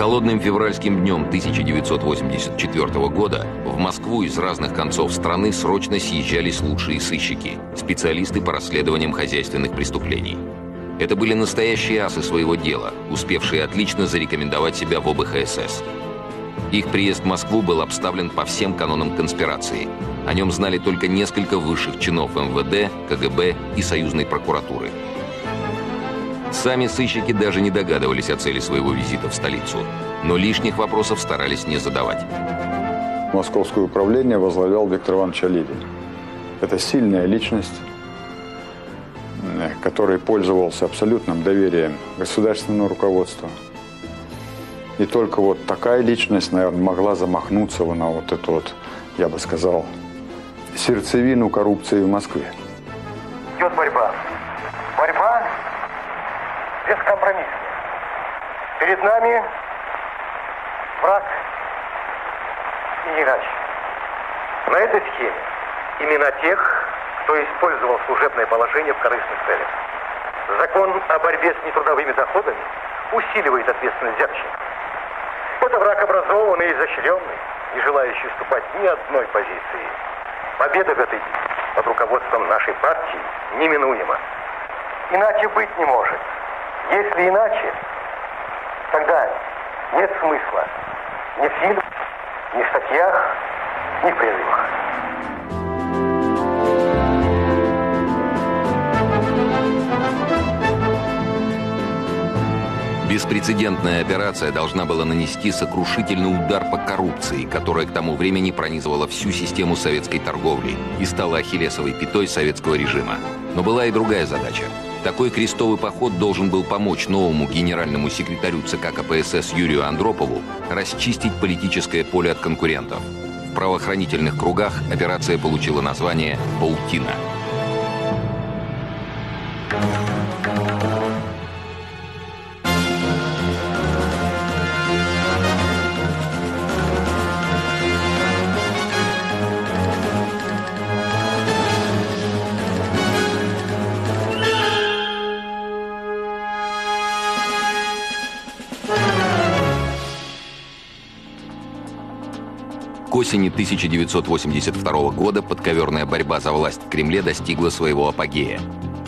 Холодным февральским днем 1984 года в Москву из разных концов страны срочно съезжались лучшие сыщики, специалисты по расследованиям хозяйственных преступлений. Это были настоящие асы своего дела, успевшие отлично зарекомендовать себя в ОБХСС. Их приезд в Москву был обставлен по всем канонам конспирации. О нем знали только несколько высших чинов МВД, КГБ и Союзной прокуратуры. Сами сыщики даже не догадывались о цели своего визита в столицу, но лишних вопросов старались не задавать. Московское управление возглавлял Виктор Иванович Аливин. Это сильная личность, который пользовался абсолютным доверием государственного руководства. И только вот такая личность, наверное, могла замахнуться на вот эту вот, я бы сказал, сердцевину коррупции в Москве. Идет борьба. Борьба бескомпромиссная. Перед нами враг и не иначе. На этой схеме имена тех, кто использовал служебное положение в корыстных целях. Закон о борьбе с нетрудовыми доходами усиливает ответственность взяточников. Это враг образованный и изощренный, не желающий уступать ни одной позиции. Победа в этой битве под руководством нашей партии неминуема. Иначе быть не может. Если иначе, тогда нет смысла ни в фильмах, ни в статьях, ни в призывах. Беспрецедентная операция должна была нанести сокрушительный удар по коррупции, которая к тому времени пронизывала всю систему советской торговли и стала ахиллесовой пятой советского режима. Но была и другая задача. Такой крестовый поход должен был помочь новому генеральному секретарю ЦК КПСС Юрию Андропову расчистить политическое поле от конкурентов. В правоохранительных кругах операция получила название «Паутина». К осени 1982 года подковерная борьба за власть в Кремле достигла своего апогея.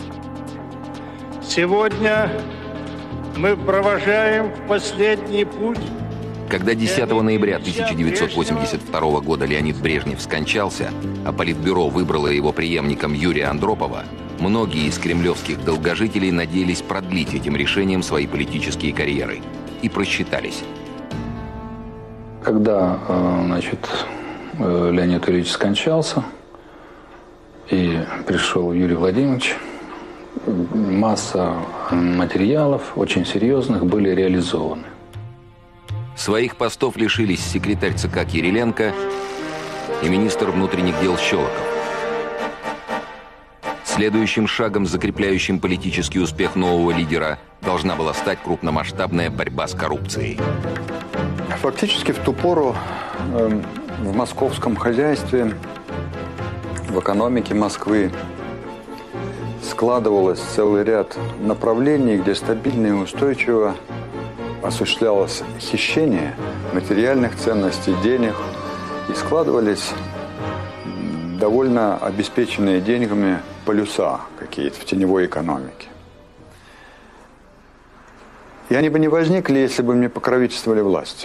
Сегодня мы провожаем последний путь. Когда 10 ноября 1982 года Леонид Брежнев скончался, а Политбюро выбрало его преемником Юрия Андропова, многие из кремлевских долгожителей надеялись продлить этим решением свои политические карьеры. И просчитались. Когда, Леонид Ильич скончался и пришел Юрий Владимирович, масса материалов очень серьезных были реализованы. Своих постов лишились секретарь ЦК Кириленко и министр внутренних дел Щелоков. Следующим шагом, закрепляющим политический успех нового лидера, должна была стать крупномасштабная борьба с коррупцией. Фактически в ту пору в московском хозяйстве, в экономике Москвы складывалось целый ряд направлений, где стабильно и устойчиво осуществлялось хищение материальных ценностей, денег, и складывались довольно обеспеченные деньгами полюса какие-то в теневой экономике. И они бы не возникли, если бы не покровительствовали власти.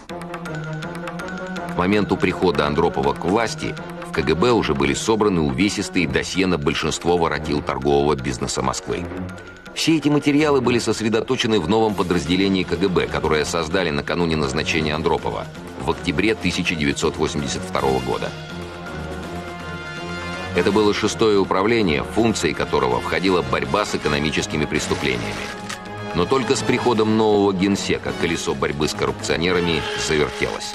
К моменту прихода Андропова к власти в КГБ уже были собраны увесистые досье на большинство воротил торгового бизнеса Москвы. Все эти материалы были сосредоточены в новом подразделении КГБ, которое создали накануне назначения Андропова в октябре 1982 года. Это было 6-е управление, функцией которого входила борьба с экономическими преступлениями. Но только с приходом нового генсека колесо борьбы с коррупционерами завертелось.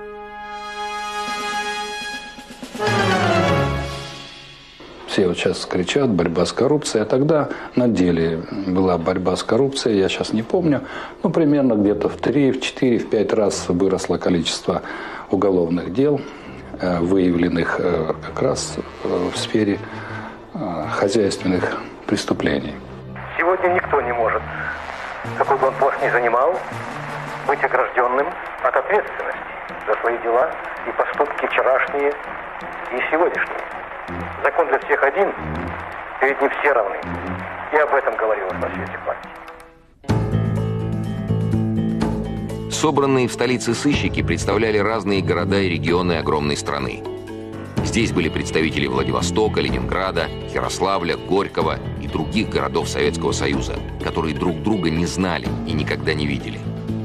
Все вот сейчас кричат «борьба с коррупцией», а тогда на деле была борьба с коррупцией, я сейчас не помню, но примерно где-то в 3, в 4, в 5 раз выросло количество уголовных дел, выявленных как раз в сфере хозяйственных преступлений. Сегодня никто не может, какой бы он пост ни занимал, быть огражденным от ответственности за свои дела и поступки вчерашние и сегодняшние. Закон для всех один, перед ним все равны. И об этом говорилось на съезде партии. Собранные в столице сыщики представляли разные города и регионы огромной страны. Здесь были представители Владивостока, Ленинграда, Ярославля, Горького и других городов Советского Союза, которые друг друга не знали и никогда не видели.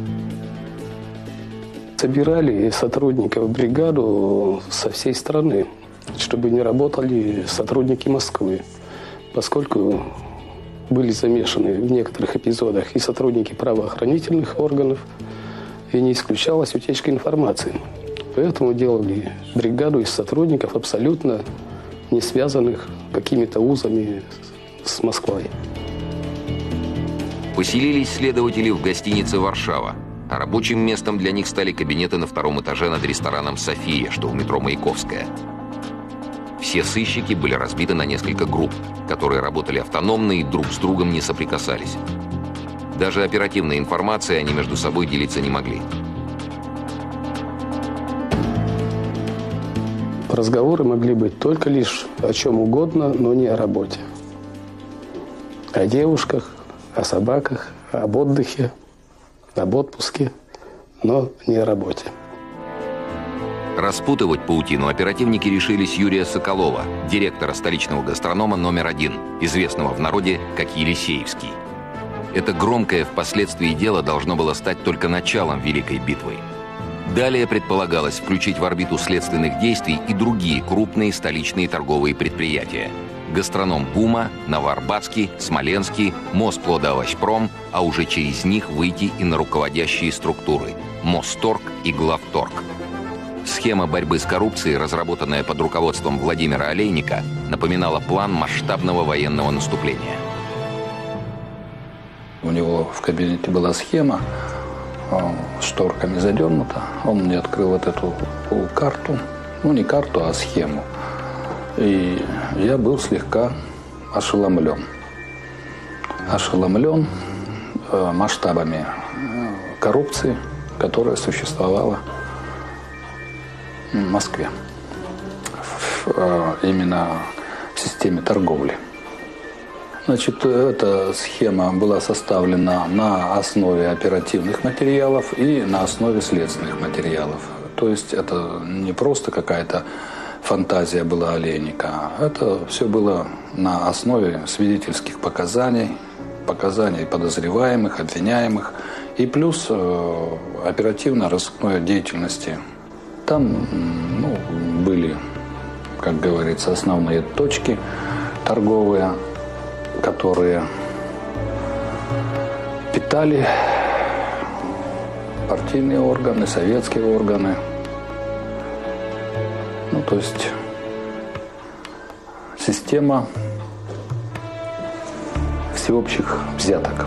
Собирали сотрудников в бригаду со всей страны, чтобы не работали сотрудники Москвы, поскольку были замешаны в некоторых эпизодах и сотрудники правоохранительных органов, и не исключалась утечка информации. Поэтому делали бригаду из сотрудников, абсолютно не связанных какими-то узами с Москвой. Поселились следователи в гостинице «Варшава», а рабочим местом для них стали кабинеты на втором этаже над рестораном «София», что у метро Маяковская. Все сыщики были разбиты на несколько групп, которые работали автономно и друг с другом не соприкасались. Даже оперативной информацией они между собой делиться не могли. Разговоры могли быть только лишь о чем угодно, но не о работе. О девушках, о собаках, об отдыхе, об отпуске, но не о работе. Распутывать паутину оперативники решились Юрия Соколова, директора столичного гастронома номер 1, известного в народе как Елисеевский. Это громкое впоследствии дело должно было стать только началом Великой битвы. Далее предполагалось включить в орбиту следственных действий и другие крупные столичные торговые предприятия. Гастроном БУМа, Новоарбатский, Смоленский, Мосплодоовощпром, а уже через них выйти и на руководящие структуры – Мосторг и Главторг. Схема борьбы с коррупцией, разработанная под руководством Владимира Олейника, напоминала план масштабного военного наступления. У него в кабинете была схема, шторками задернута. Он мне открыл вот эту карту, ну не карту, а схему. И я был слегка ошеломлен. Ошеломлен масштабами коррупции, которая существовала в Москве. Именно в системе торговли. Значит, эта схема была составлена на основе оперативных материалов и на основе следственных материалов. То есть это не просто какая-то фантазия была Олейника. Это все было на основе свидетельских показаний, показаний подозреваемых, обвиняемых и плюс оперативно-розыскной деятельности. Там были, как говорится, основные точки торговые, которые питали партийные органы, советские органы. То есть система всеобщих взяток,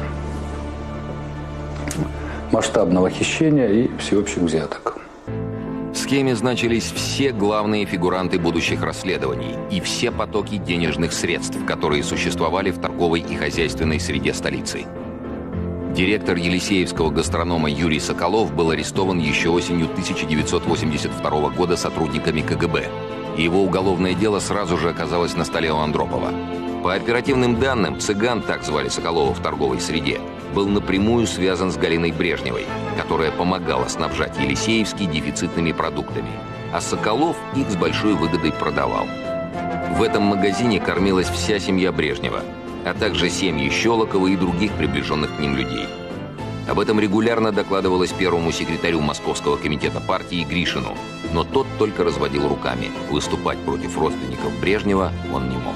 масштабного хищения и всеобщих взяток. В схеме значились все главные фигуранты будущих расследований и все потоки денежных средств, которые существовали в торговой и хозяйственной среде столицы. Директор Елисеевского гастронома Юрий Соколов был арестован еще осенью 1982 года сотрудниками КГБ, и его уголовное дело сразу же оказалось на столе у Андропова. По оперативным данным, цыган, так звали Соколова в торговой среде, был напрямую связан с Галиной Брежневой, которая помогала снабжать Елисеевский дефицитными продуктами, а Соколов их с большой выгодой продавал. В этом магазине кормилась вся семья Брежнева, а также семьи Щелокова и других приближенных к ним людей. Об этом регулярно докладывалось первому секретарю Московского комитета партии Гришину, но тот только разводил руками. Выступать против родственников Брежнева он не мог.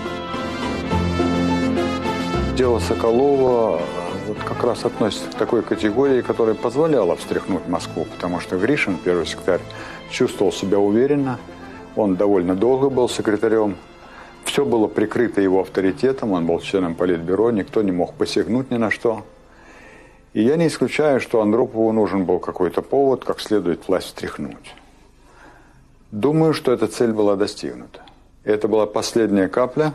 Дело Соколова вот как раз относится к такой категории, которая позволяла встряхнуть Москву, потому что Гришин, первый секретарь, чувствовал себя уверенно, он довольно долго был секретарем, все было прикрыто его авторитетом, он был членом политбюро, никто не мог посягнуть ни на что. И я не исключаю, что Андропову нужен был какой-то повод, как следует власть встряхнуть. Думаю, что эта цель была достигнута. И это была последняя капля,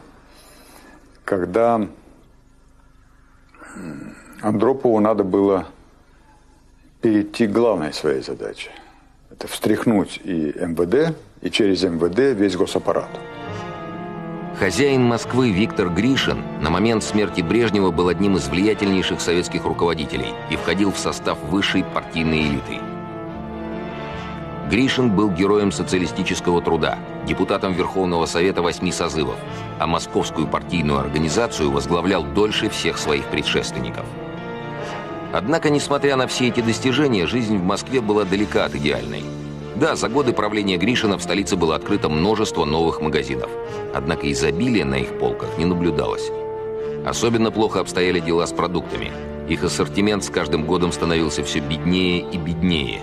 когда Андропову надо было перейти к главной своей задаче. Это встряхнуть и МВД, и через МВД весь госаппарат. Хозяин Москвы Виктор Гришин на момент смерти Брежнева был одним из влиятельнейших советских руководителей и входил в состав высшей партийной элиты. Гришин был героем социалистического труда, депутатом Верховного Совета 8 созывов, а московскую партийную организацию возглавлял дольше всех своих предшественников. Однако, несмотря на все эти достижения, жизнь в Москве была далека от идеальной. Да, за годы правления Гришина в столице было открыто множество новых магазинов. Однако изобилия на их полках не наблюдалось. Особенно плохо обстояли дела с продуктами. Их ассортимент с каждым годом становился все беднее и беднее.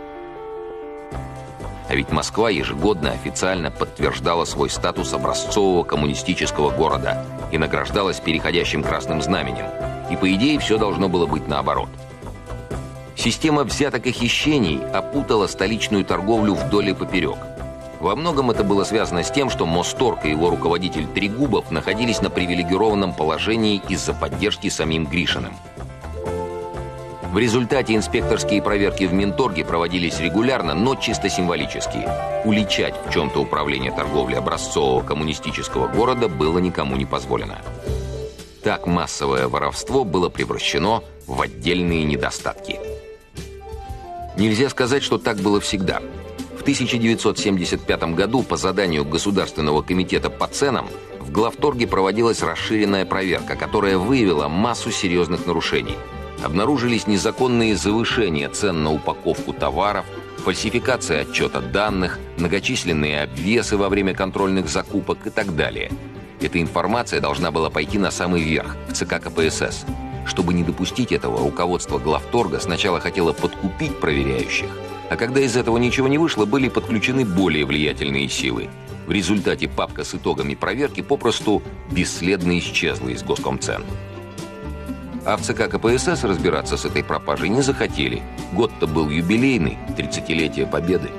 А ведь Москва ежегодно официально подтверждала свой статус образцового коммунистического города и награждалась переходящим красным знаменем. И по идее все должно было быть наоборот. Система взяток и хищений опутала столичную торговлю вдоль и поперек. Во многом это было связано с тем, что Мосторг и его руководитель Трегубов находились на привилегированном положении из-за поддержки самим Гришиным. В результате инспекторские проверки в Минторге проводились регулярно, но чисто символически. Уличать в чем-то управление торговлей образцового коммунистического города было никому не позволено. Так массовое воровство было превращено в отдельные недостатки. Нельзя сказать, что так было всегда. В 1975 году по заданию Государственного комитета по ценам в главторге проводилась расширенная проверка, которая выявила массу серьезных нарушений. Обнаружились незаконные завышения цен на упаковку товаров, фальсификация отчета данных, многочисленные обвесы во время контрольных закупок и так далее. Эта информация должна была пойти на самый верх, в ЦК КПСС. Чтобы не допустить этого, руководство главторга сначала хотело подкупить проверяющих, а когда из этого ничего не вышло, были подключены более влиятельные силы. В результате папка с итогами проверки попросту бесследно исчезла из Госкомцен. А в ЦК КПСС разбираться с этой пропажей не захотели. Год-то был юбилейный, 30-летие Победы.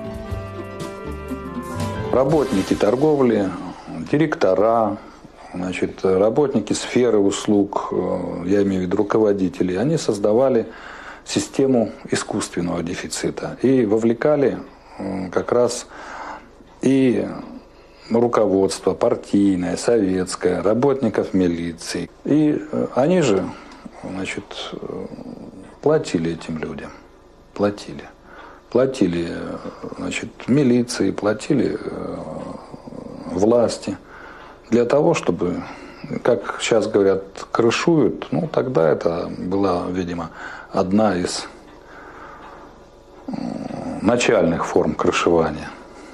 Работники торговли, директора, работники сферы услуг, я имею в виду руководители, они создавали систему искусственного дефицита и вовлекали как раз и руководство партийное, советское, работников милиции. И они же, платили этим людям. Платили, милиции, платили власти. Для того, чтобы, как сейчас говорят, крышуют, тогда это была, видимо, одна из начальных форм крышевания.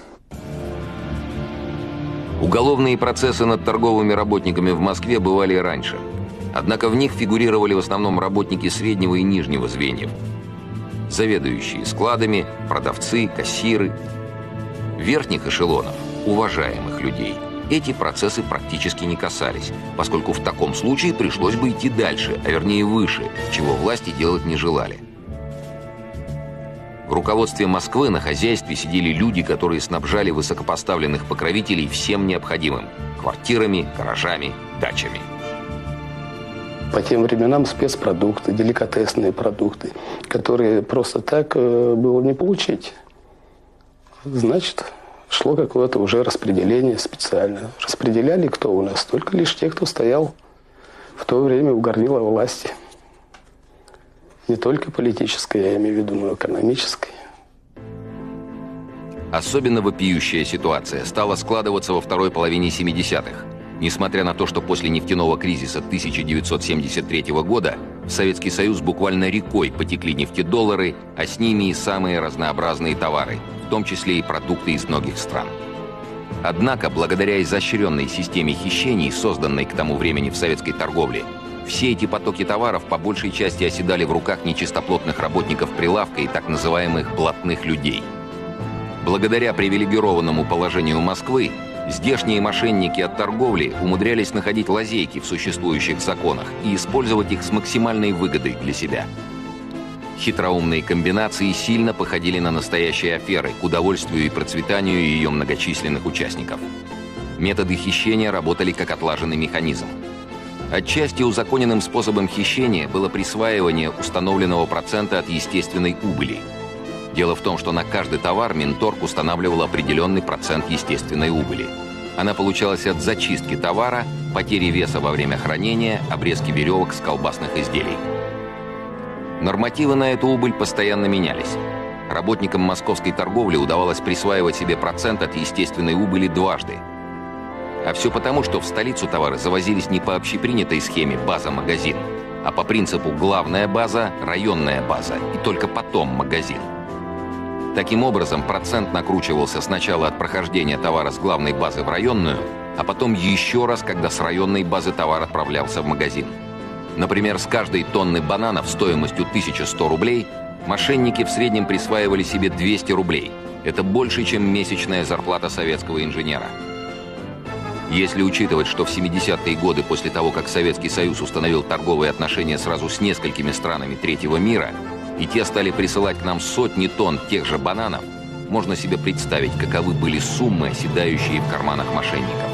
Уголовные процессы над торговыми работниками в Москве бывали и раньше. Однако в них фигурировали в основном работники среднего и нижнего звеньев. Заведующие складами, продавцы, кассиры. Верхних эшелонов, уважаемых людей, эти процессы практически не касались, поскольку в таком случае пришлось бы идти дальше, а вернее выше, чего власти делать не желали. В руководстве Москвы на хозяйстве сидели люди, которые снабжали высокопоставленных покровителей всем необходимым – квартирами, гаражами, дачами. По тем временам спецпродукты, деликатесные продукты, которые просто так было не получить. Значит, шло какое-то уже распределение специально. Распределяли кто у нас? Только лишь те, кто стоял в то время у горнила власти. Не только политической, я имею в виду, но и экономической. Особенно вопиющая ситуация стала складываться во второй половине 70-х. Несмотря на то, что после нефтяного кризиса 1973 года в Советский Союз буквально рекой потекли нефтедоллары, а с ними и самые разнообразные товары, в том числе и продукты из многих стран. Однако, благодаря изощренной системе хищений, созданной к тому времени в советской торговле, все эти потоки товаров по большей части оседали в руках нечистоплотных работников прилавка и так называемых блатных людей. Благодаря привилегированному положению Москвы, здешние мошенники от торговли умудрялись находить лазейки в существующих законах и использовать их с максимальной выгодой для себя. Хитроумные комбинации сильно походили на настоящие аферы к удовольствию и процветанию ее многочисленных участников. Методы хищения работали как отлаженный механизм. Отчасти узаконенным способом хищения было присваивание установленного процента от естественной убыли. Дело в том, что на каждый товар Минторг устанавливал определенный процент естественной убыли. Она получалась от зачистки товара, потери веса во время хранения, обрезки веревок с колбасных изделий. Нормативы на эту убыль постоянно менялись. Работникам московской торговли удавалось присваивать себе процент от естественной убыли дважды. А все потому, что в столицу товары завозились не по общепринятой схеме база-магазин, а по принципу главная база, районная база и только потом магазин. Таким образом, процент накручивался сначала от прохождения товара с главной базы в районную, а потом еще раз, когда с районной базы товар отправлялся в магазин. Например, с каждой тонны бананов стоимостью 1100 рублей мошенники в среднем присваивали себе 200 рублей. Это больше, чем месячная зарплата советского инженера. Если учитывать, что в 70-е годы, после того, как Советский Союз установил торговые отношения сразу с несколькими странами третьего мира, и те стали присылать к нам сотни тонн тех же бананов, можно себе представить, каковы были суммы, оседающие в карманах мошенников.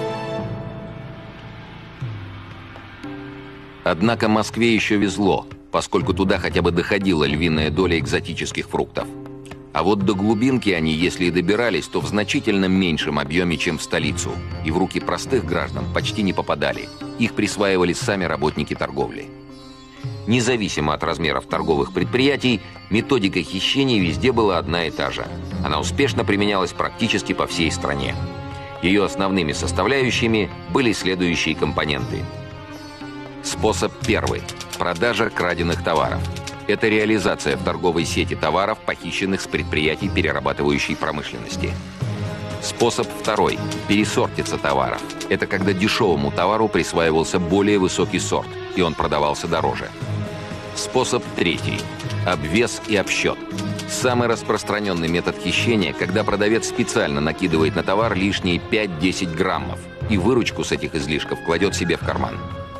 Однако Москве еще везло, поскольку туда хотя бы доходила львиная доля экзотических фруктов. А вот до глубинки они, если и добирались, то в значительно меньшем объеме, чем в столицу, и в руки простых граждан почти не попадали. Их присваивали сами работники торговли. Независимо от размеров торговых предприятий, методика хищения везде была одна и та же. Она успешно применялась практически по всей стране. Ее основными составляющими были следующие компоненты. Способ первый. Продажа краденных товаров. Это реализация в торговой сети товаров, похищенных с предприятий перерабатывающей промышленности. Способ второй. Пересортица товаров. Это когда дешевому товару присваивался более высокий сорт, и он продавался дороже. Способ третий. Обвес и обсчет. Самый распространенный метод хищения, когда продавец специально накидывает на товар лишние 5-10 граммов и выручку с этих излишков кладет себе в карман.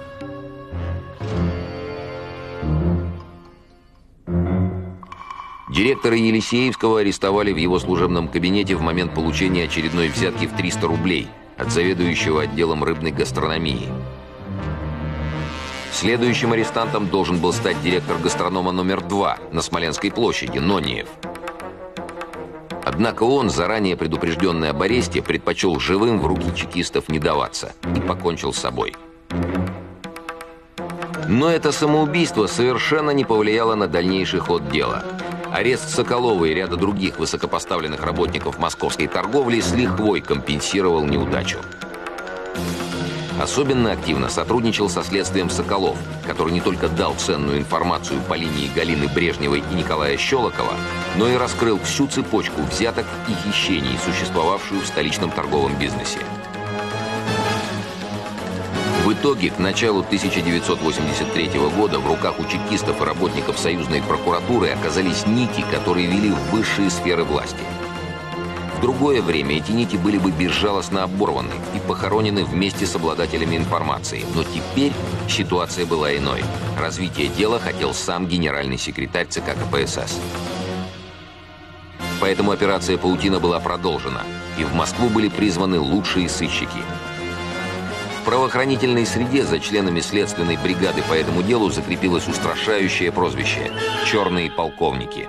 Директора Елисеевского арестовали в его служебном кабинете в момент получения очередной взятки в 300 рублей от заведующего отделом рыбной гастрономии. Следующим арестантом должен был стать директор гастронома номер 2 на Смоленской площади, Нониев. Однако он, заранее предупрежденный об аресте, предпочел живым в руки чекистов не даваться и покончил с собой. Но это самоубийство совершенно не повлияло на дальнейший ход дела. Арест Соколова и ряда других высокопоставленных работников московской торговли с лихвой компенсировал неудачу. Особенно активно сотрудничал со следствием Соколов, который не только дал ценную информацию по линии Галины Брежневой и Николая Щелокова, но и раскрыл всю цепочку взяток и хищений, существовавшую в столичном торговом бизнесе. В итоге, к началу 1983 года в руках у чекистов и работников союзной прокуратуры оказались нити, которые вели в высшие сферы власти. В другое время эти нити были бы безжалостно оборваны и похоронены вместе с обладателями информации. Но теперь ситуация была иной. Развитие дела хотел сам генеральный секретарь ЦК КПСС. Поэтому операция «Паутина» была продолжена, и в Москву были призваны лучшие сыщики. В правоохранительной среде за членами следственной бригады по этому делу закрепилось устрашающее прозвище «Черные полковники».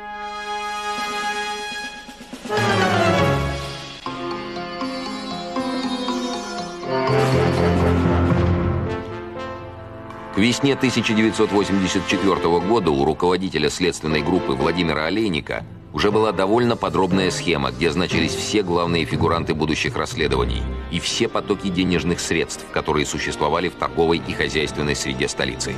К весне 1984 года у руководителя следственной группы Владимира Олейника уже была довольно подробная схема, где значились все главные фигуранты будущих расследований и все потоки денежных средств, которые существовали в торговой и хозяйственной среде столицы.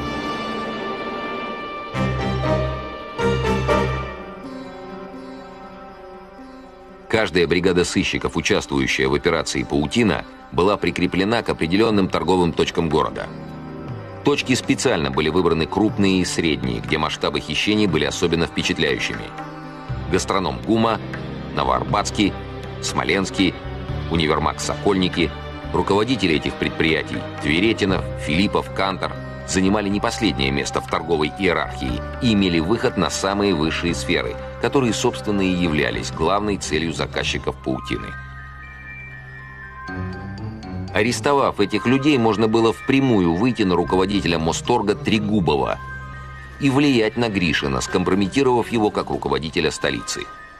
Каждая бригада сыщиков, участвующая в операции «Паутина», была прикреплена к определенным торговым точкам города. Точки специально были выбраны крупные и средние, где масштабы хищений были особенно впечатляющими. Гастроном ГУМа, Новоарбатский, Смоленский, универмаг «Сокольники», руководители этих предприятий Тверетинов, Филиппов, Кантор занимали не последнее место в торговой иерархии и имели выход на самые высшие сферы, которые, собственно, и являлись главной целью заказчиков «Паутины». Арестовав этих людей, можно было впрямую выйти на руководителя Мосторга Трегубова и влиять на Гришина, скомпрометировав его как руководителя столицы.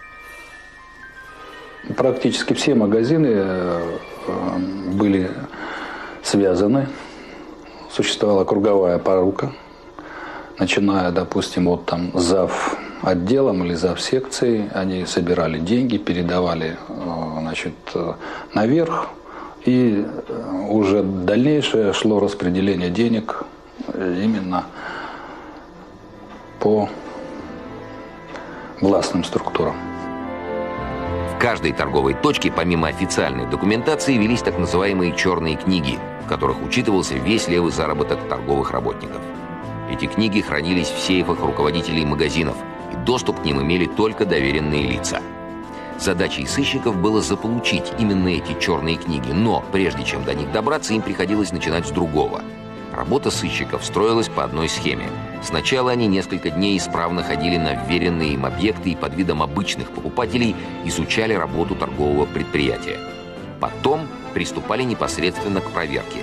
Практически все магазины были связаны. Существовала круговая порука, начиная, допустим, от там зав. Отделом или зав. Секцией. Они собирали деньги, передавали, значит, наверх. И уже дальнейшее шло распределение денег именно по властным структурам. В каждой торговой точке, помимо официальной документации, велись так называемые черные книги, в которых учитывался весь левый заработок торговых работников. Эти книги хранились в сейфах руководителей магазинов, и доступ к ним имели только доверенные лица. Задачей сыщиков было заполучить именно эти черные книги, но прежде чем до них добраться, им приходилось начинать с другого. Работа сыщиков строилась по одной схеме. Сначала они несколько дней исправно ходили на вверенные им объекты и под видом обычных покупателей изучали работу торгового предприятия. Потом приступали непосредственно к проверке.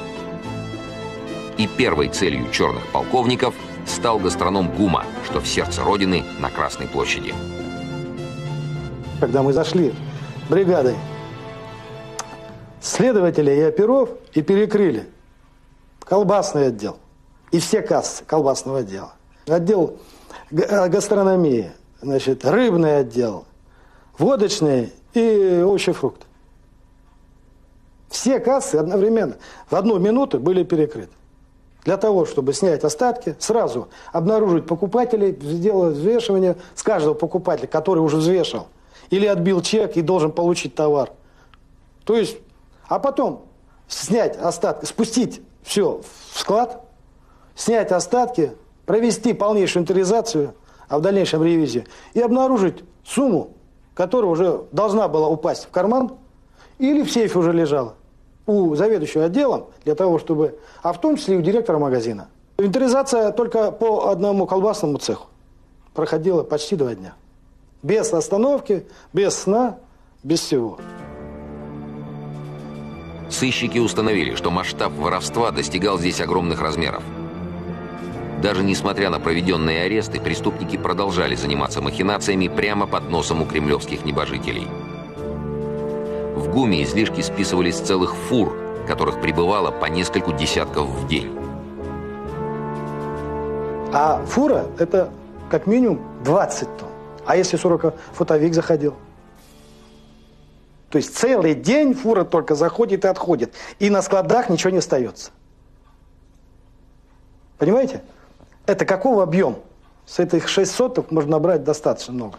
И первой целью черных полковников стал гастроном ГУМа, что в сердце Родины на Красной площади. Когда мы зашли бригадой следователей и оперов и перекрыли колбасный отдел и все кассы колбасного отдела, отдел гастрономии, значит, рыбный отдел, водочный и овощи и фрукты. Все кассы одновременно в 1 минуту были перекрыты. Для того, чтобы снять остатки, сразу обнаружить покупателей, сделать взвешивание с каждого покупателя, который уже взвешивал, или отбил чек и должен получить товар. То есть, а потом снять остатки, спустить все в склад, снять остатки, провести полнейшую инвентаризацию, а в дальнейшем ревизию, и обнаружить сумму, которая уже должна была упасть в карман или в сейфе уже лежала у заведующего отделом, для того, чтобы, а в том числе и у директора магазина. Инвентаризация только по одному колбасному цеху проходила почти 2 дня. Без остановки, без сна, без всего. Сыщики установили, что масштаб воровства достигал здесь огромных размеров. Даже несмотря на проведенные аресты, преступники продолжали заниматься махинациями прямо под носом у кремлевских небожителей. В ГУМе излишки списывались с целых фур, которых прибывало по нескольку десятков в день. А фура – это как минимум 20 тонн. А если 40-футовик заходил? То есть целый день фура только заходит и отходит. И на складах ничего не остается. Понимаете? Это каков объем? С этих 6 соток можно набрать достаточно много.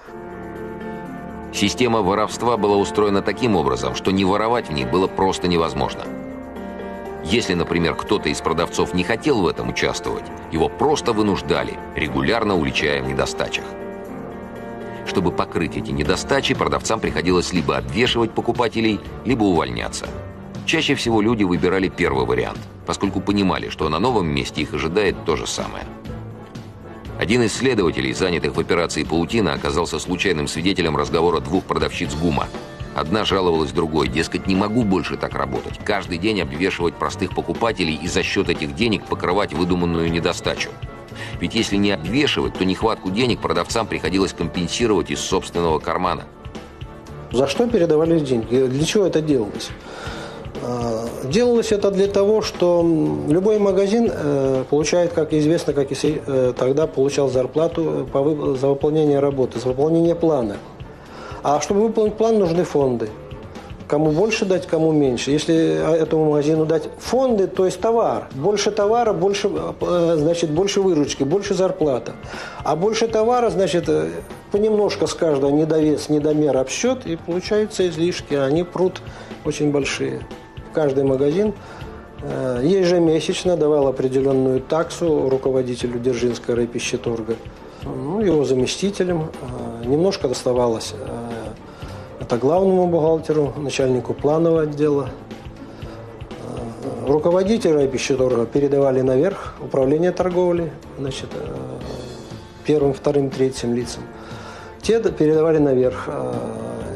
Система воровства была устроена таким образом, что не воровать в ней было просто невозможно. Если, например, кто-то из продавцов не хотел в этом участвовать, его просто вынуждали, регулярно уличая в недостачах. Чтобы покрыть эти недостачи, продавцам приходилось либо обвешивать покупателей, либо увольняться. Чаще всего люди выбирали первый вариант, поскольку понимали, что на новом месте их ожидает то же самое. Один из следователей, занятых в операции «Паутина», оказался случайным свидетелем разговора 2 продавщиц ГУМа. Одна жаловалась другой, дескать, не могу больше так работать, каждый день обвешивать простых покупателей и за счет этих денег покрывать выдуманную недостачу. Ведь если не обвешивать, то нехватку денег продавцам приходилось компенсировать из собственного кармана. За что передавались деньги? Для чего это делалось? Делалось это для того, что любой магазин получает, как известно, как и тогда получал зарплату за выполнение работы, за выполнение плана. А чтобы выполнить план, нужны фонды. Кому больше дать, кому меньше. Если этому магазину дать фонды, то есть товар. Больше товара, больше, значит, больше выручки, больше зарплата. А больше товара, значит, понемножко с каждого недовес, недомер, обсчет, и получаются излишки. Они прут очень большие. Каждый магазин ежемесячно давал определенную таксу руководителю Дзержинского райпищеторга, его заместителям. Немножко доставалось это главному бухгалтеру, начальнику планового отдела. Руководители райпищеторга передавали наверх управление торговли, значит, 1, 2, 3 лицам. Те передавали наверх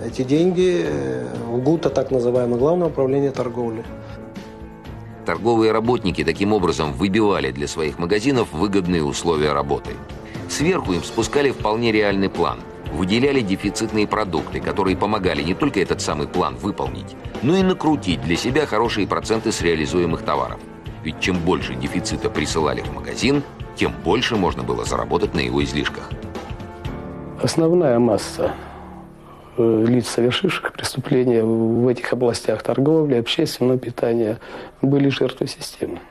эти деньги в ГУТа, так называемое Главное управление торговли. Торговые работники таким образом выбивали для своих магазинов выгодные условия работы. Сверху им спускали вполне реальный план. Выделяли дефицитные продукты, которые помогали не только этот самый план выполнить, но и накрутить для себя хорошие проценты с реализуемых товаров. Ведь чем больше дефицита присылали в магазин, тем больше можно было заработать на его излишках. Основная масса лиц, совершивших преступления в этих областях торговли, общественного питания, были жертвы системы.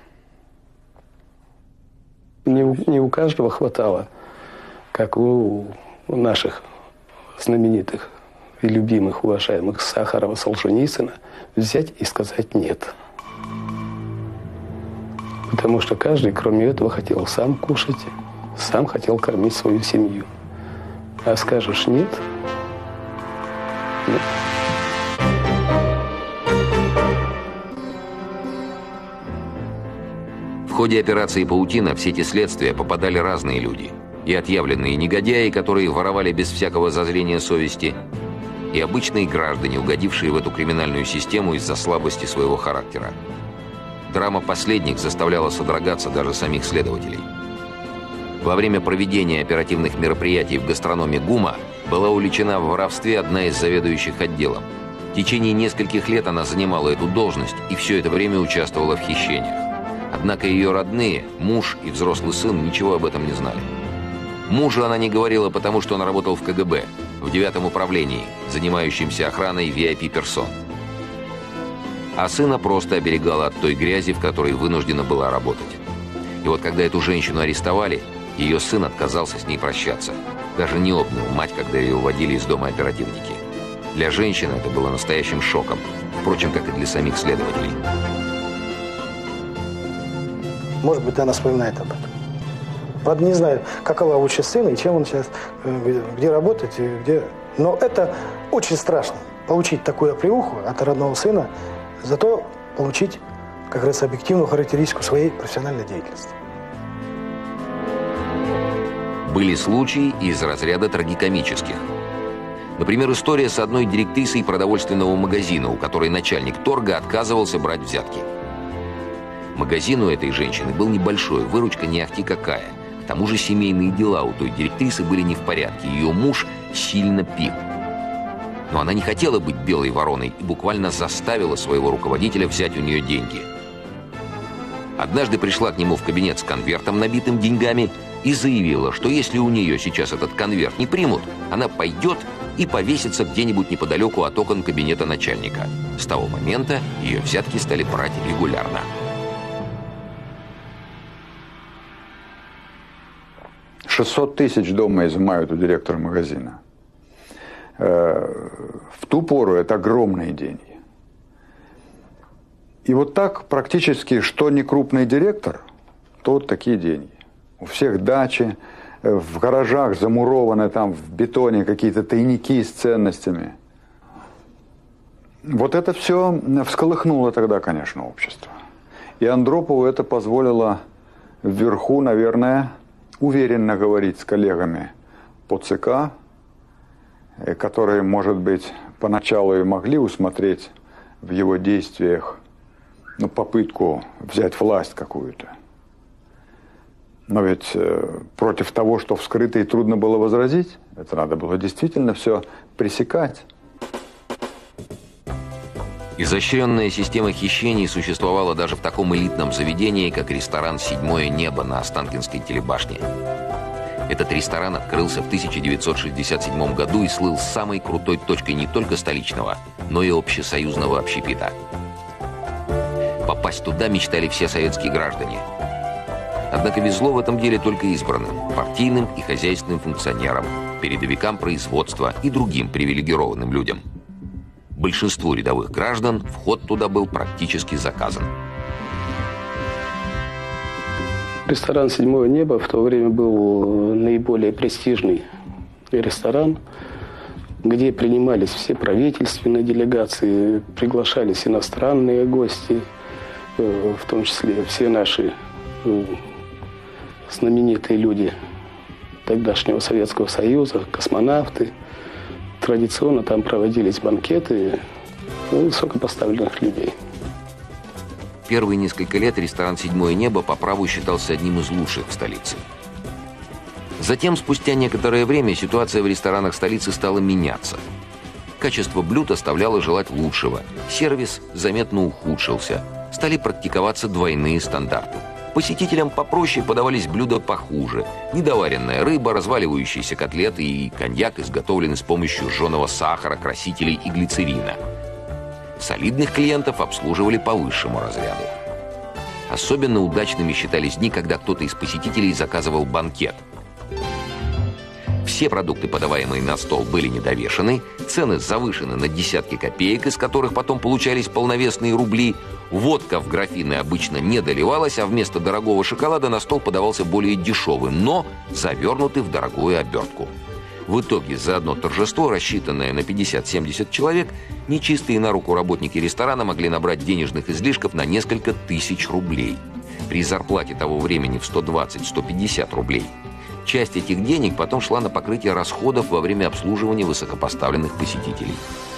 Не у каждого хватало, как у наших знаменитых и любимых, уважаемых Сахарова, Солженицына, взять и сказать «нет». Потому что каждый, кроме этого, хотел сам кушать, сам хотел кормить свою семью. А скажешь «нет» – нет. В ходе операции «Паутина» в сети следствия попадали разные люди. И отъявленные негодяи, которые воровали без всякого зазрения совести, и обычные граждане, угодившие в эту криминальную систему из-за слабости своего характера. Драма последних заставляла содрогаться даже самих следователей. Во время проведения оперативных мероприятий в гастрономе ГУМа была уличена в воровстве одна из заведующих отделом. В течение нескольких лет она занимала эту должность и все это время участвовала в хищениях. Однако ее родные, муж и взрослый сын, ничего об этом не знали. Мужу она не говорила, потому что он работал в КГБ, в 9-м управлении, занимающемся охраной VIP-персон. А сына просто оберегала от той грязи, в которой вынуждена была работать. И вот когда эту женщину арестовали, ее сын отказался с ней прощаться. Даже не обнял мать, когда ее уводили из дома оперативники. Для женщины это было настоящим шоком, впрочем, как и для самих следователей. Может быть, она вспоминает об этом. Правда, не знаю, какова участь сына и чем он сейчас, где работает, и где. Но это очень страшно, получить такую оплеуху от родного сына, зато получить, как говорится, объективную характеристику своей профессиональной деятельности. Были случаи из разряда трагикомических. Например, история с одной директрисой продовольственного магазина, у которой начальник торга отказывался брать взятки. Магазин у этой женщины был небольшой, выручка не ахти какая. К тому же семейные дела у той директрисы были не в порядке. Ее муж сильно пил. Но она не хотела быть белой вороной и буквально заставила своего руководителя взять у нее деньги. Однажды пришла к нему в кабинет с конвертом, набитым деньгами, и заявила, что если у нее сейчас этот конверт не примут, она пойдет и повесится где-нибудь неподалеку от окон кабинета начальника. С того момента ее взятки стали брать регулярно. $600 000 дома изымают у директора магазина. В ту пору это огромные деньги. И вот так практически, что не крупный директор, то вот такие деньги. У всех дачи, в гаражах замурованы там в бетоне какие-то тайники с ценностями. Вот это все всколыхнуло тогда, конечно, общество. И Андропову это позволило вверху, наверное, уверенно говорить с коллегами по ЦК, которые, может быть, поначалу и могли усмотреть в его действиях попытку взять власть какую-то. Но ведь против того, что вскрыто и трудно было возразить, это надо было действительно все пресекать. Изощренная система хищений существовала даже в таком элитном заведении, как ресторан «Седьмое небо» на Останкинской телебашне. Этот ресторан открылся в 1967 году и слыл самой крутой точкой не только столичного, но и общесоюзного общепита. Попасть туда мечтали все советские граждане. Однако везло в этом деле только избранным, партийным и хозяйственным функционерам, передовикам производства и другим привилегированным людям. Большинству рядовых граждан вход туда был практически заказан. Ресторан «Седьмое небо» в то время был наиболее престижный ресторан, где принимались все правительственные делегации, приглашались иностранные гости, в том числе все наши знаменитые люди тогдашнего Советского Союза, космонавты, традиционно там проводились банкеты высокопоставленных людей. Первые несколько лет ресторан «Седьмое небо» по праву считался одним из лучших в столице. Затем, спустя некоторое время, ситуация в ресторанах столицы стала меняться. Качество блюд оставляло желать лучшего, сервис заметно ухудшился, стали практиковаться двойные стандарты. Посетителям попроще подавались блюда похуже. Недоваренная рыба, разваливающиеся котлеты и коньяк изготовлены с помощью жженого сахара, красителей и глицерина. Солидных клиентов обслуживали по высшему разряду. Особенно удачными считались дни, когда кто-то из посетителей заказывал банкет. Все продукты, подаваемые на стол, были недовешены, цены завышены на десятки копеек, из которых потом получались полновесные рубли. Водка в графины обычно не доливалась, а вместо дорогого шоколада на стол подавался более дешевый, но завернутый в дорогую обертку. В итоге за одно торжество, рассчитанное на 50-70 человек, нечистые на руку работники ресторана могли набрать денежных излишков на несколько тысяч рублей. При зарплате того времени в 120-150 рублей. Часть этих денег потом шла на покрытие расходов во время обслуживания высокопоставленных посетителей.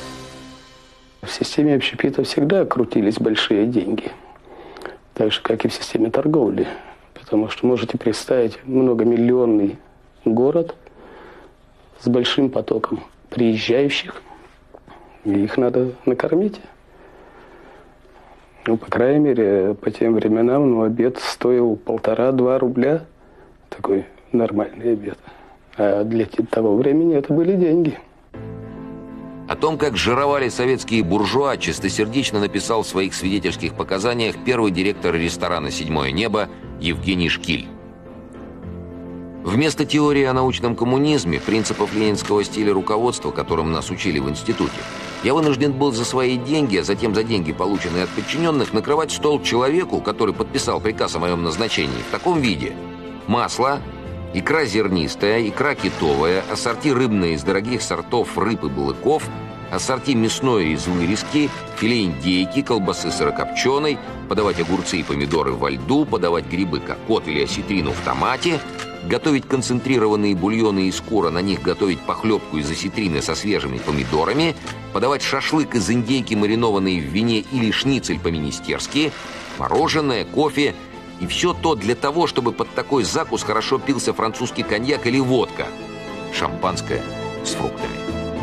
В системе общепита всегда крутились большие деньги. Так же, как и в системе торговли. Потому что можете представить многомиллионный город с большим потоком приезжающих. И их надо накормить. Ну, по крайней мере, по тем временам обед стоил 1,5-2 рубля. Такой нормальный обед. А для того времени это были деньги. О том, как жировали советские буржуа, чистосердечно написал в своих свидетельских показаниях первый директор ресторана «Седьмое небо» Евгений Шкиль. Вместо теории о научном коммунизме, принципов ленинского стиля руководства, которым нас учили в институте, я вынужден был за свои деньги, а затем за деньги, полученные от подчиненных, накрывать стол человеку, который подписал приказ о моем назначении, в таком виде: масло, икра зернистая, икра китовая, ассорти рыбное из дорогих сортов рыб и балыков, ассорти мясное из вырезки, филе индейки, колбасы сырокопченой, подавать огурцы и помидоры во льду, подавать грибы кокот или осетрину в томате, готовить концентрированные бульоны из кура, на них готовить похлебку из осетрины со свежими помидорами, подавать шашлык из индейки, маринованный в вине, или шницель по-министерски, мороженое, кофе. И все то для того, чтобы под такой закус хорошо пился французский коньяк или водка. Шампанское с фруктами.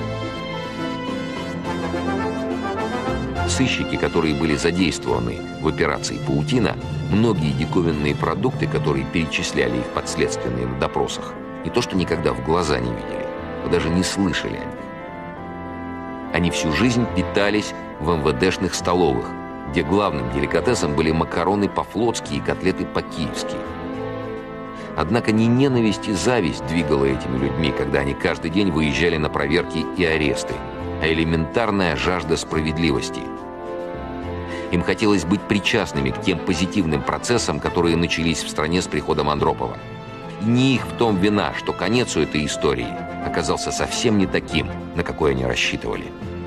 Сыщики, которые были задействованы в операции «Паутина», многие диковинные продукты, которые перечисляли их подследственные на допросах, не то что никогда в глаза не видели, но даже не слышали о них. Они всю жизнь питались в МВДшных столовых, где главным деликатесом были макароны по-флотски и котлеты по-киевски. Однако не ненависть и зависть двигала этими людьми, когда они каждый день выезжали на проверки и аресты, а элементарная жажда справедливости. Им хотелось быть причастными к тем позитивным процессам, которые начались в стране с приходом Андропова. И не их в том вина, что конец у этой истории оказался совсем не таким, на какой они рассчитывали.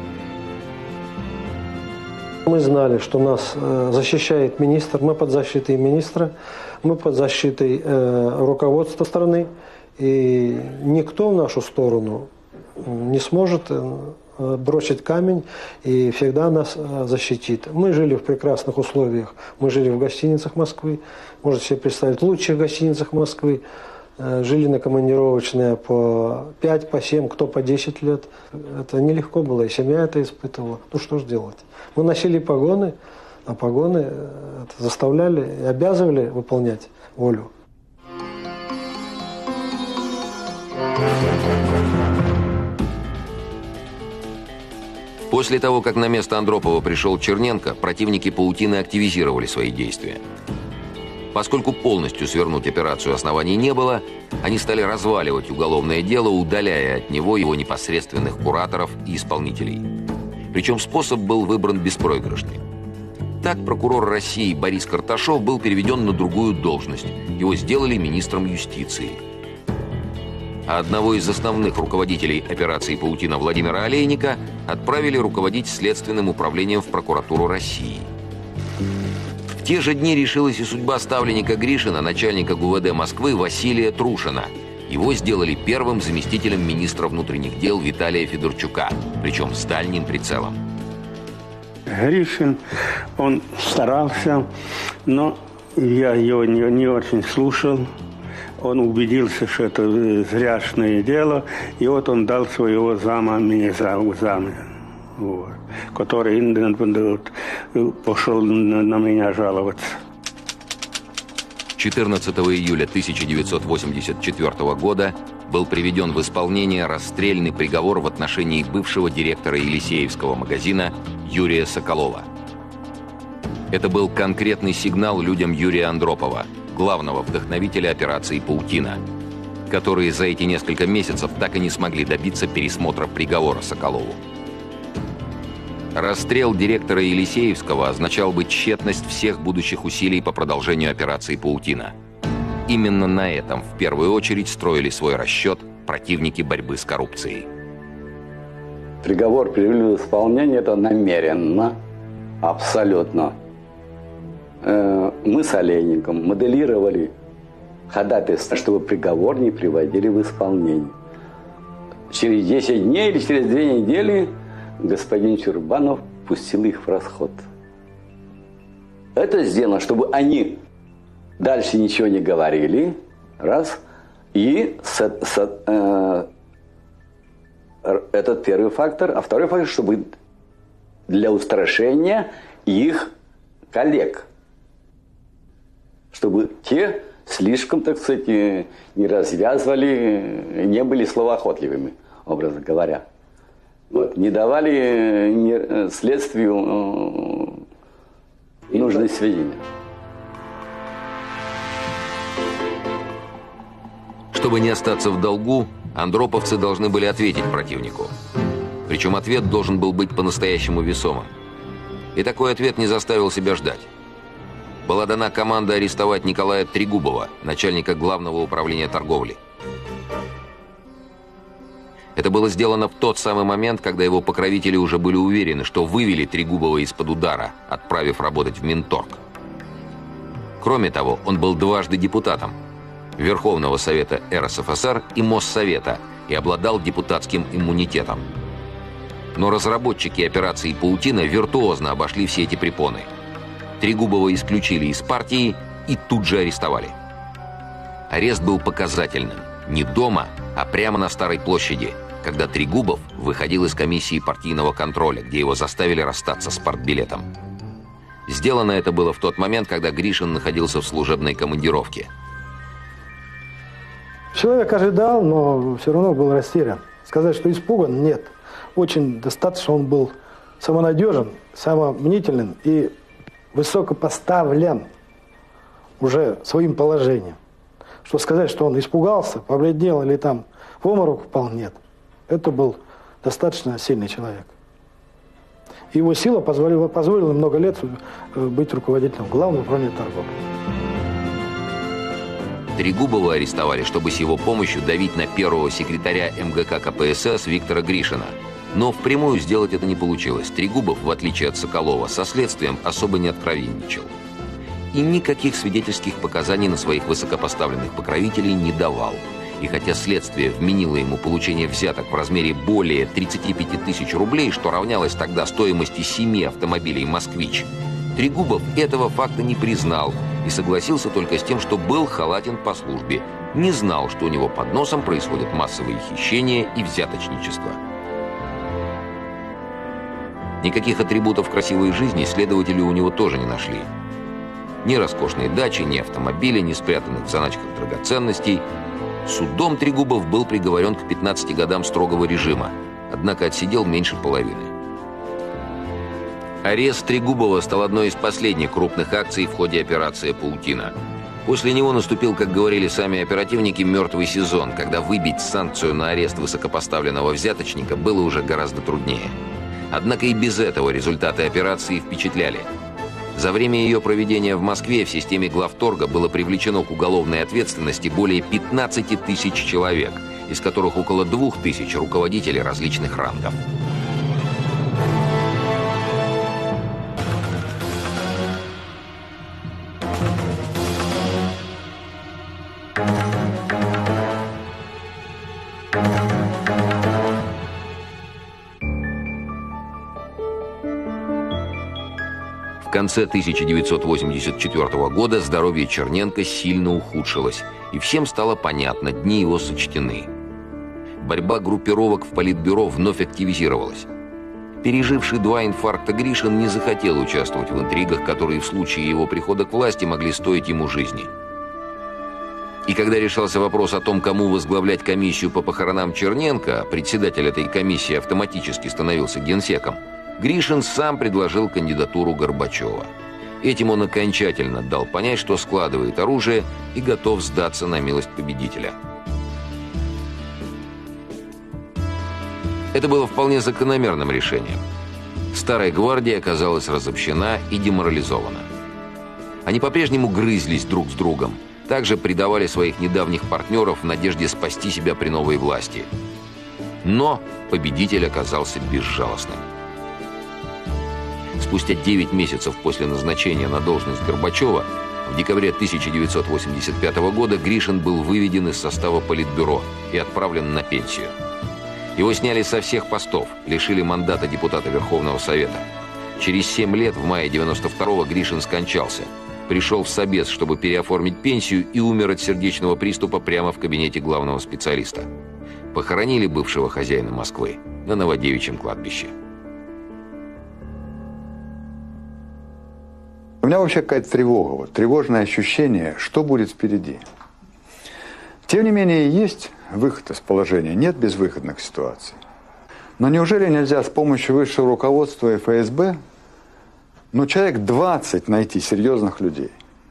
Мы знали, что нас защищает министр, мы под защитой министра, мы под защитой руководства страны, и никто в нашу сторону не сможет бросить камень и всегда нас защитит. Мы жили в прекрасных условиях, мы жили в гостиницах Москвы, можете себе представить, в лучших гостиницах Москвы, жили на командировочные по 5, по 7, кто по 10 лет. Это нелегко было, и семья это испытывала. Ну что ж делать? Мы носили погоны, а погоны заставляли и обязывали выполнять волю. После того, как на место Андропова пришел Черненко, противники «Паутины» активизировали свои действия. Поскольку полностью свернуть операцию оснований не было, они стали разваливать уголовное дело, удаляя от него его непосредственных кураторов и исполнителей. Причем способ был выбран беспроигрышный. Так прокурор России Борис Карташов был переведен на другую должность. Его сделали министром юстиции. А одного из основных руководителей операции «Паутина» Владимира Олейника отправили руководить Следственным управлением в прокуратуру России. В те же дни решилась и судьба ставленника Гришина, начальника ГУВД Москвы Василия Трушина. Его сделали первым заместителем министра внутренних дел Виталия Федорчука, причем с дальним прицелом. Гришин, он старался, но я его не очень слушал. Он убедился, что это зряшное дело, и вот он дал своего зама мне вот, который пошел на меня жаловаться. 14 июля 1984 года был приведен в исполнение расстрельный приговор в отношении бывшего директора Елисеевского магазина Юрия Соколова. Это был конкретный сигнал людям Юрия Андропова, главного вдохновителя операции «Паутина», которые за эти несколько месяцев так и не смогли добиться пересмотра приговора Соколову. Расстрел директора Елисеевского означал бы тщетность всех будущих усилий по продолжению операции «Паутина». Именно на этом в первую очередь строили свой расчет противники борьбы с коррупцией. Приговор привели в исполнение, это намеренно, абсолютно. Мы с Олейником моделировали ходатайство, чтобы приговор не приводили в исполнение. Через 10 дней или через 2 недели господин Чурбанов пустил их в расход. Это сделано, чтобы они дальше ничего не говорили, раз, и этот первый фактор, а второй фактор, чтобы для устрашения их коллег, чтобы те слишком, так сказать, не развязывали, не были словоохотливыми, образно говоря. Вот, не давали следствию нужные сведения. Чтобы не остаться в долгу, андроповцы должны были ответить противнику. Причем ответ должен был быть по-настоящему весомым. И такой ответ не заставил себя ждать. Была дана команда арестовать Николая Трегубова, начальника Главного управления торговли. Это было сделано в тот самый момент, когда его покровители уже были уверены, что вывели Трегубова из-под удара, отправив работать в Минторг. Кроме того, он был дважды депутатом Верховного Совета РСФСР и Моссовета и обладал депутатским иммунитетом. Но разработчики операции «Паутина» виртуозно обошли все эти препоны. Трегубова исключили из партии и тут же арестовали. Арест был показательным. Не дома, а прямо на Старой площади, когда Трегубов выходил из комиссии партийного контроля, где его заставили расстаться с партбилетом. Сделано это было в тот момент, когда Гришин находился в служебной командировке. Человек ожидал, но все равно был растерян. Сказать, что испуган, нет. Очень достаточно он был самонадежен, самомнителен и высокопоставлен уже своим положением. Что сказать, что он испугался, побледнел или там в обморок упал, нет. Это был достаточно сильный человек. Его сила позволила много лет быть руководителем Главного управления торговли. Трегубова арестовали, чтобы с его помощью давить на первого секретаря МГК КПСС Виктора Гришина. Но впрямую сделать это не получилось. Трегубов, в отличие от Соколова, со следствием особо не откровенничал. И никаких свидетельских показаний на своих высокопоставленных покровителей не давал. И хотя следствие вменило ему получение взяток в размере более 35 тысяч рублей, что равнялось тогда стоимости 7 автомобилей «Москвич», Трегубов этого факта не признал и согласился только с тем, что был халатен по службе, не знал, что у него под носом происходят массовые хищения и взяточничество. Никаких атрибутов красивой жизни следователи у него тоже не нашли. Ни роскошной дачи, ни автомобиля, ни спрятанных в заначках драгоценностей. Судом Трегубов был приговорен к 15 годам строгого режима, однако отсидел меньше половины. Арест Трегубова стал одной из последних крупных акций в ходе операции «Паутина». После него наступил, как говорили сами оперативники, мертвый сезон, когда выбить санкцию на арест высокопоставленного взяточника было уже гораздо труднее. Однако и без этого результаты операции впечатляли. За время ее проведения в Москве в системе главторга было привлечено к уголовной ответственности более 15 тысяч человек, из которых около 2000 руководителей различных рангов. конце 1984 года здоровье Черненко сильно ухудшилось, и всем стало понятно, дни его сочтены. Борьба группировок в Политбюро вновь активизировалась. Переживший 2 инфаркта Гришин не захотел участвовать в интригах, которые в случае его прихода к власти могли стоить ему жизни. И когда решался вопрос о том, кому возглавлять комиссию по похоронам Черненко, председатель этой комиссии автоматически становился генсеком, Гришин сам предложил кандидатуру Горбачева. Этим он окончательно дал понять, что складывает оружие и готов сдаться на милость победителя. Это было вполне закономерным решением. Старая гвардия оказалась разобщена и деморализована. Они по-прежнему грызлись друг с другом, также предавали своих недавних партнеров в надежде спасти себя при новой власти. Но победитель оказался безжалостным. Спустя 9 месяцев после назначения на должность Горбачева, в декабре 1985 года Гришин был выведен из состава Политбюро и отправлен на пенсию. Его сняли со всех постов, лишили мандата депутата Верховного Совета. Через 7 лет, в мае 1992-го, Гришин скончался. Пришел в собес, чтобы переоформить пенсию, и умер от сердечного приступа прямо в кабинете главного специалиста. Похоронили бывшего хозяина Москвы на Новодевичьем кладбище. У меня вообще какая-то тревога, вот, тревожное ощущение, что будет впереди. Тем не менее, есть выход из положения, нет безвыходных ситуаций. Но неужели нельзя с помощью высшего руководства ФСБ, человек 20 найти серьезных людей?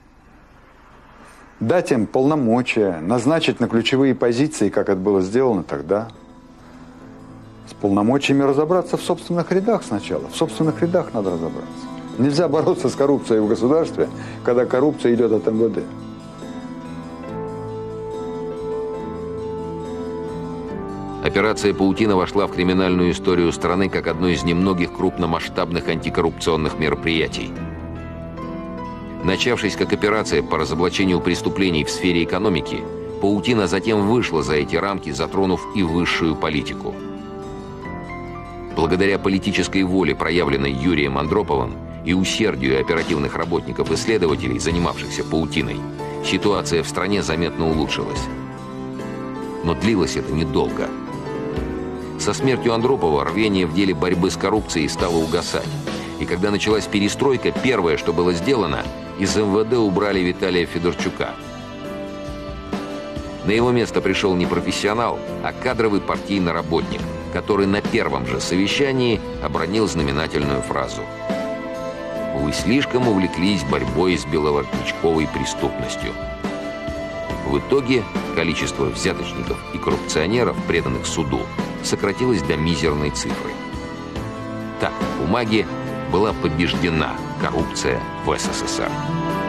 Дать им полномочия, назначить на ключевые позиции, как это было сделано тогда. С полномочиями разобраться в собственных рядах сначала. В собственных рядах надо разобраться. Нельзя бороться с коррупцией в государстве, когда коррупция идет от МВД. Операция «Паутина» вошла в криминальную историю страны как одно из немногих крупномасштабных антикоррупционных мероприятий. Начавшись как операция по разоблачению преступлений в сфере экономики, «Паутина» затем вышла за эти рамки, затронув и высшую политику. Благодаря политической воле, проявленной Юрием Андроповым, и усердию оперативных работников и следователей, занимавшихся «Паутиной», ситуация в стране заметно улучшилась. Но длилось это недолго. Со смертью Андропова рвение в деле борьбы с коррупцией стало угасать. И когда началась перестройка, первое, что было сделано, из МВД убрали Виталия Федорчука. На его место пришел не профессионал, а кадровый партийный работник, который на первом же совещании обронил знаменательную фразу: «Вы слишком увлеклись борьбой с беловоротничковой преступностью». В итоге количество взяточников и коррупционеров, преданных суду, сократилось до мизерной цифры. Так, на бумаге была побеждена коррупция в СССР.